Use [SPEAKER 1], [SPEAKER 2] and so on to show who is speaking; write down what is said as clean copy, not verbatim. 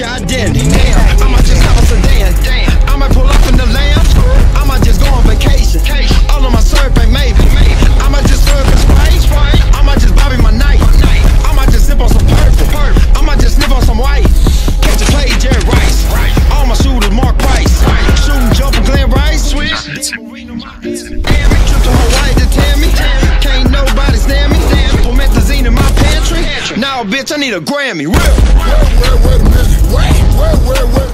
[SPEAKER 1] shot dandy. Damn, I might just have a sedan. I might pull up in the Lamb. I might just go on vacation. All of my syrup ain't maybe. I might just serve and Sprite. I might just Bobby my night. I might just sip on some purple. I might just sniff on some white. Catch a play, Jerry Rice. All my shooters, Mark Price. Shooting, jumping, Glenn Rice. Trip to Hawaii to Tammy. Can't nobody stand me. Promethazine in my pantry. Now, bitch, I need a Grammy. Real.
[SPEAKER 2] Wait a minute. Wait.